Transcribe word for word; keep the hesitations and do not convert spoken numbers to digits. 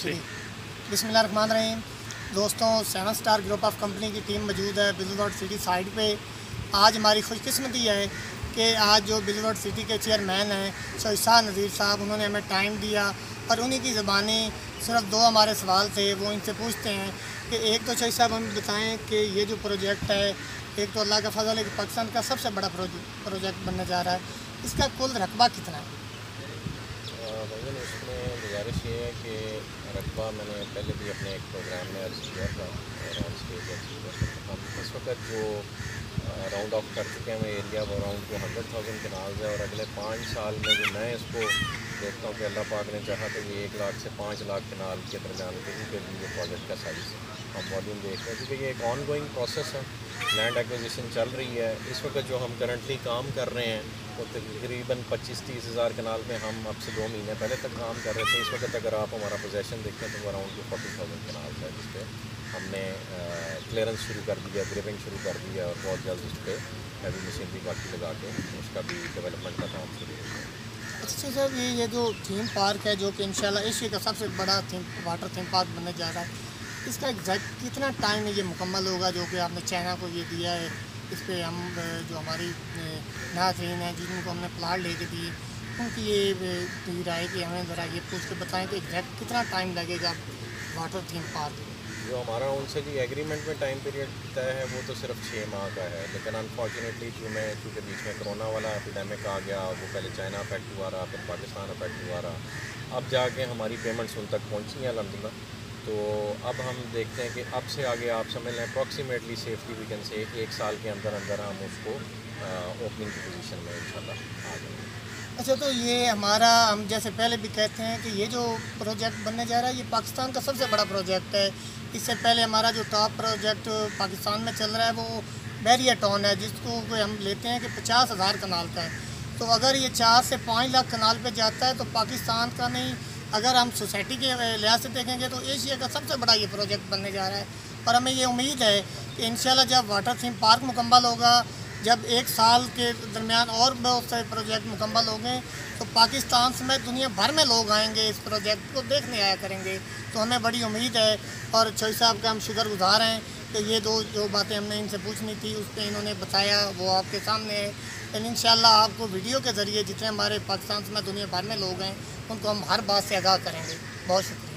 जी बिस्मिल्लाहिर्रहमानिर्रहीम। दोस्तों, seven star group of company की टीम मौजूद है बिजली रोड सिटी साइड पे। आज हमारी खुशकिस्मती है कि आज जो बिजली रोड सिटी के चेयरमैन हैं शहीसा नज़ीर साहब, उन्होंने हमें टाइम दिया और उन्हीं की ज़बानी सिर्फ दो हमारे सवाल थे, वो इनसे पूछते हैं कि एक तो शहीद साहब हमें बताएं कि ये जो प्रोजेक्ट है, एक तो अल्लाह का फजल है कि पाकिस्तान का सबसे बड़ा प्रोजेक्ट बनने जा रहा है, इसका कुल रकबा कितना है? भाई उसमें गुजारिश ये है कि रकबा मैंने पहले भी अपने एक प्रोग्राम में अर्ज किया था और ऑन स्टेज अर्ज किया था। हम इस वक्त जो राउंड ऑफ कर चुके हैं एरिया वो around two hundred thousand kanals है और अगले पाँच साल में जो मैं इसको देखता हूँ कि अल्लाह पाक ने चाहा तो ये एक लाख से पाँच लाख कनाल के दरमियान किसी के लिए प्रोजेक्ट का साइज़ हम वॉल्यूम देख रहे हैं, क्योंकि ये एक ऑन गोइंग प्रोसेस है। लैंड एक्विजिशन चल रही है। इस वक्त जो हम करंटली काम कर रहे हैं वो तकरीबन पच्चीस तीस हज़ार कनाल में हम अब से दो महीने पहले तक काम कर रहे थे। इस वक्त अगर आप हमारा पोजेसन देखें तो वो around two forty thousand kanal है, जिस पर हमने क्लियरेंस शुरू कर दिया, ग्रेविंग शुरू कर दिया और बहुत जल्द उस पर हैवी मशीनरी बाकी लगा के उसका भी डेवलपमेंट का काम शुरू हो गया। अच्छा सर, ये ये जो थीम पार्क है जो कि इंशाल्लाह एशिया का सबसे बड़ा थीम वाटर थीम पार्क बनने जा रहा है, इसका एग्जैक्ट कितना टाइम में ये मुकम्मल होगा जो कि आपने चाइना को ये दिया है? इस पर हम जो हमारी नाज़रीन हैं जिनको हमने प्लाट लेके दिए उनकी ये राय कि हमें ज़रा ये पूछ के बताएं कि एग्जैक्ट कितना टाइम लगेगा वाटर थीम पार्क? जो हमारा उनसे जी एग्रीमेंट में टाइम पीरियड तय है वो तो सिर्फ छः माह का है, लेकिन अनफॉर्चुनेटली जो मैं क्योंकि बीच में कोरोना वाला एपिडेमिक आ गया, वो पहले चाइना अफेक्ट हुआ रहा, फिर पाकिस्तान अफेक्ट हुआ रहा, अब जाके हमारी पेमेंट्स उन तक पहुँची हैं अल्हम्दुलिल्लाह। तो अब हम देखते हैं कि अब से आगे आप समझ लें approximately safety we can say एक साल के अंदर अंदर हम उसको ओपनिंग की पोजीशन में इंशाल्लाह आ जाएंगे। अच्छा, तो ये हमारा हम जैसे पहले भी कहते हैं कि ये जो प्रोजेक्ट बनने जा रहा है ये पाकिस्तान का सबसे बड़ा प्रोजेक्ट है। इससे पहले हमारा जो टॉप प्रोजेक्ट पाकिस्तान में चल रहा है वो बैरियर टाउन है, जिसको हम लेते हैं कि पचास हज़ार कनाल का है। तो अगर ये चार से पाँच लाख कनाल पे जाता है तो पाकिस्तान का नहीं, अगर हम सोसाइटी के लिहाज से देखेंगे तो एशिया का सबसे बड़ा ये प्रोजेक्ट बनने जा रहा है। और हमें ये उम्मीद है कि इंशाल्लाह जब वाटर थीम पार्क मुकम्मल होगा, जब एक साल के दरमियान और बहुत से प्रोजेक्ट मुकम्मल होंगे तो पाकिस्तान समेत दुनिया भर में लोग आएंगे इस प्रोजेक्ट को देखने आया करेंगे। तो हमें बड़ी उम्मीद है और शहीद साहब का हम शुक्रगुजार हैं कि ये दो जो बातें हमने इनसे पूछनी थी उस पर इन्होंने बताया वो आपके सामने है। लेकिन इंशाल्लाह आपको वीडियो के ज़रिए जितने हमारे पाकिस्तान समेत दुनिया भर में लोग हैं उनको हम हर बात से आगाह करेंगे। बहुत शुक्रिया।